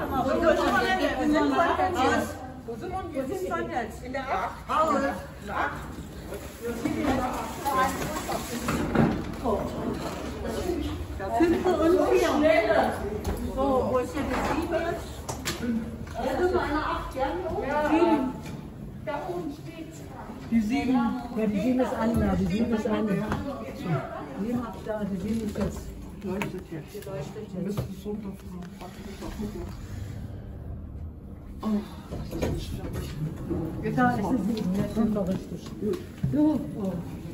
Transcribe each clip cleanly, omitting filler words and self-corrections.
Wo sind wir jetzt? In der 8. Fünfte und 4. So, wo ist denn die 7? Ja, das ist eine 8, ja? 7. Da oben steht Die 7. Ja, die 7 ist an, ja, die 7 ist an. Die 7 habt da, die 7 ist jetzt. Leuchtet jetzt. Die leuchtet Du jetzt. müsstest es runterfahren. Oh, das ist nicht fertig. Jetzt Da ist ist es die 7, jetzt sind wir richtig. So, oh.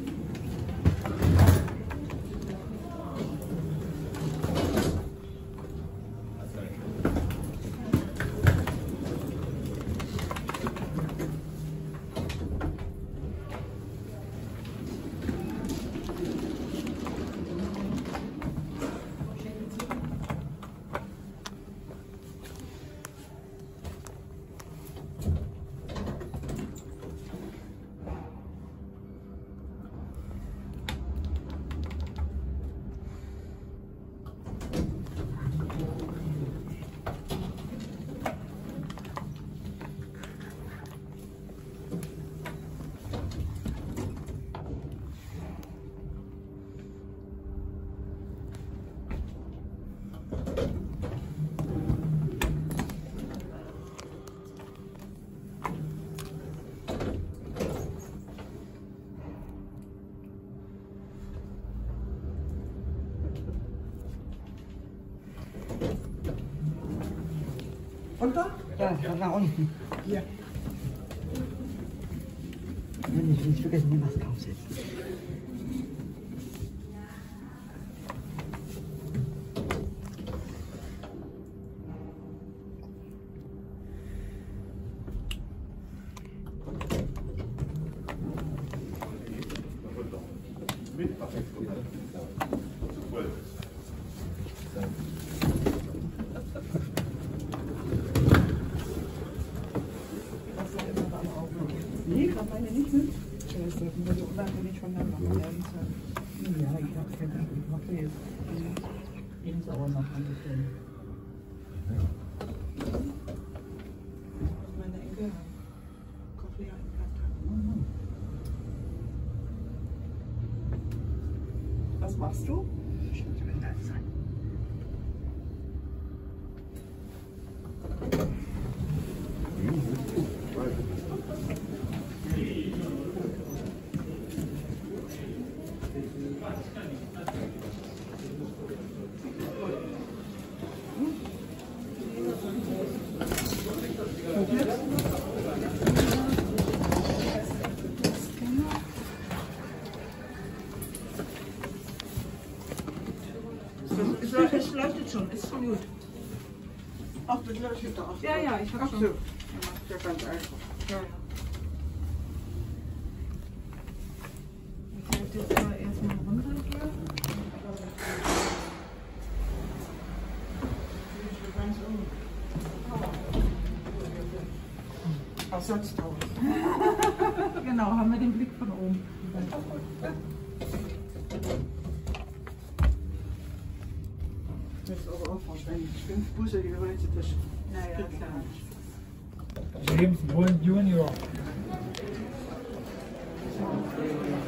runter? Ja, nach unten. Hier. Wenn ich nicht vergessen, die Maske aufsetzen. Nee, kann meine nicht mit. Das ist nur so unangenehm von der Mama. Ja, ich hab's ja nicht gemacht. Ich muss aber noch ein bisschen. Meine Enkel haben Cochlea-Implantate. Was machst du? Ich muss mir das sein. Es leuchtet schon, ist schon gut. Ach, das leuchtet da. Ja, ja, ich hab Ach schon. so. Ja, ganz einfach. Ja, ja. Ich werde jetzt da erstmal runtergehen. Was sonst auch? Genau, haben wir den Blick von oben. Das ist aber auch wahrscheinlich 5 Busse, die Leute das. Naja, klar. James Bond Junior.